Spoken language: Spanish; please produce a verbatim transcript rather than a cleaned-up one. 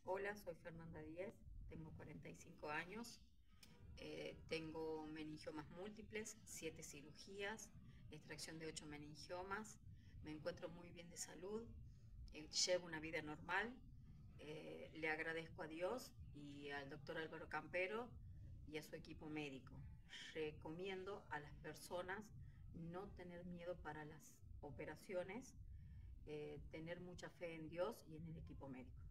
Hola, soy Fernanda Díez, tengo cuarenta y cinco años, eh, tengo meningiomas múltiples, siete cirugías, extracción de ocho meningiomas, me encuentro muy bien de salud, eh, llevo una vida normal, eh, le agradezco a Dios y al doctor Álvaro Campero y a su equipo médico. Recomiendo a las personas no tener miedo para las operaciones, eh, tener mucha fe en Dios y en el equipo médico.